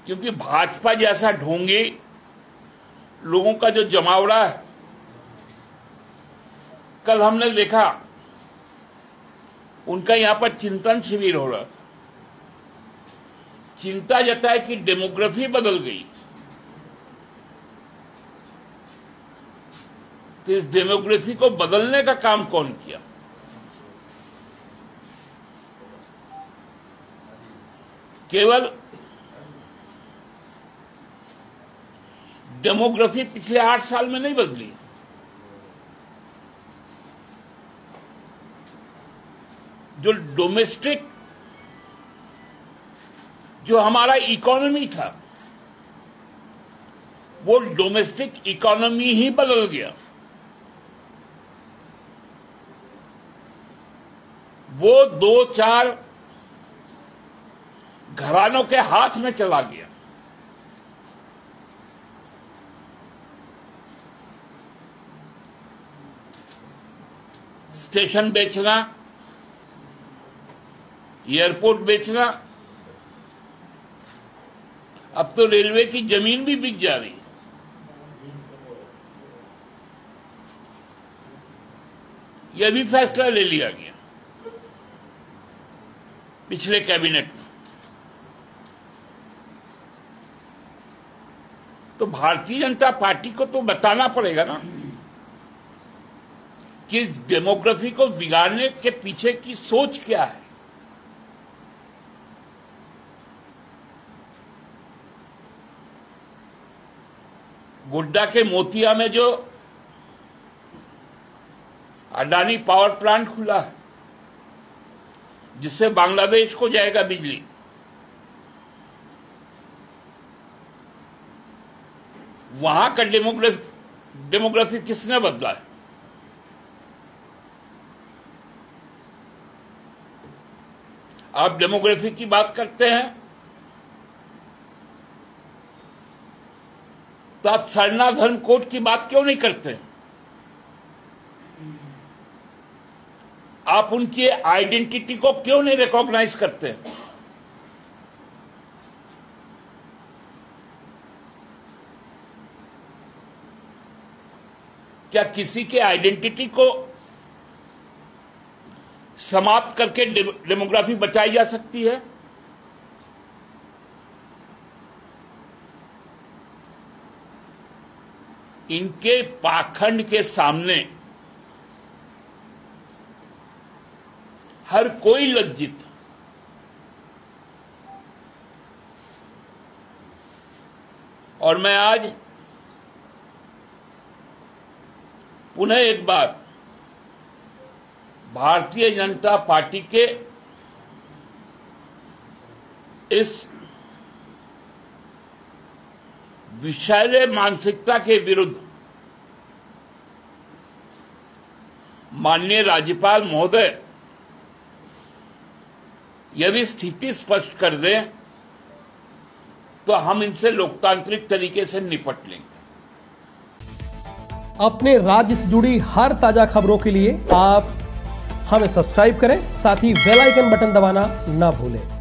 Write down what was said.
क्योंकि भाजपा जैसा ढोंगी लोगों का जो जमावड़ा है, कल हमने देखा उनका यहां पर चिंतन शिविर हो रहा था। चिंता जताए कि डेमोग्राफी बदल गई, तो इस डेमोग्राफी को बदलने का काम कौन किया? केवल डेमोग्राफी पिछले 8 साल में नहीं बदली, जो डोमेस्टिक जो हमारा इकोनॉमी था, वो डोमेस्टिक इकोनॉमी ही बदल गया। वो 2-4 घरानों के हाथ में चला गया। स्टेशन बेचना, एयरपोर्ट बेचना, अब तो रेलवे की जमीन भी बिक जा रही। यह भी फैसला ले लिया गया पिछले कैबिनेट में। तो भारतीय जनता पार्टी को तो बताना पड़ेगा ना कि इस डेमोग्राफी को बिगाड़ने के पीछे की सोच क्या है। गोड्डा के मोतिया में जो अडानी पावर प्लांट खुला है, जिससे बांग्लादेश को जाएगा बिजली, वहां का डेमोग्राफी किसने बदला है? आप डेमोग्राफी की बात करते हैं तो आप सरना धर्म कोड की बात क्यों नहीं करते? आप उनकी आइडेंटिटी को क्यों नहीं रिकॉग्नाइज करते? क्या किसी के आइडेंटिटी को समाप्त करके डेमोग्राफी बचाई जा सकती है? इनके पाखंड के सामने हर कोई लज्जित। और मैं आज पुनः एक बार भारतीय जनता पार्टी के इस विषैले मानसिकता के विरुद्ध माननीय राज्यपाल महोदय यदि स्थिति स्पष्ट कर दें तो हम इनसे लोकतांत्रिक तरीके से निपट लेंगे। अपने राज्य से जुड़ी हर ताजा खबरों के लिए आप हमें सब्सक्राइब करें, साथ ही बेल आइकन बटन दबाना ना भूलें।